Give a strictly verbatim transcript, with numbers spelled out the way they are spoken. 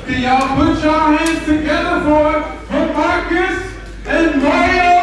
Can y'all put your hands together for Remarcus and Moyo?